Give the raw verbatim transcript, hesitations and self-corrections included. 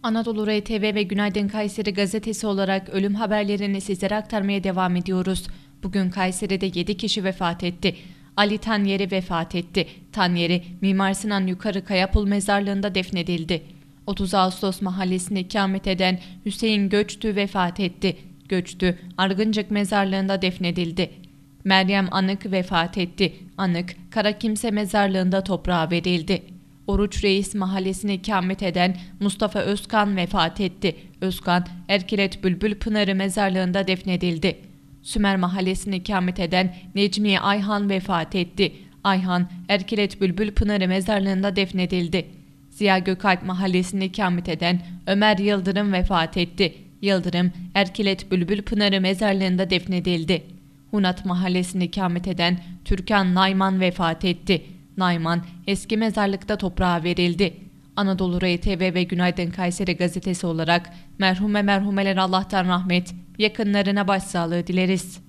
Anadolu R T V ve Günaydın Kayseri gazetesi olarak ölüm haberlerini sizlere aktarmaya devam ediyoruz. Bugün Kayseri'de yedi kişi vefat etti. Ali Tanyeri vefat etti. Tanyeri, Mimar Sinan Yukarı Kayapul mezarlığında defnedildi. otuz Ağustos mahallesinde ikamet eden Hüseyin Göçtü vefat etti. Göçtü, Argıncık mezarlığında defnedildi. Meryem Anık vefat etti. Anık, Karakimse mezarlığında toprağa verildi. Oruç Reis mahallesine ikamet eden Mustafa Özkan vefat etti. Özkan, Erkilet Bülbül Pınarı mezarlığında defnedildi. Sümer mahallesine ikamet eden Necmiye Ayhan vefat etti. Ayhan, Erkilet Bülbül Pınarı mezarlığında defnedildi. Ziya Gökalp mahallesine ikamet eden Ömer Yıldırım vefat etti. Yıldırım, Erkilet Bülbül Pınarı mezarlığında defnedildi. Hunat mahallesine ikamet eden Türkan Nayman vefat etti. Nayman, eski mezarlıkta toprağa verildi. Anadolu R T V ve Günaydın Kayseri gazetesi olarak merhume merhumeler Allah'tan rahmet, yakınlarına başsağlığı dileriz.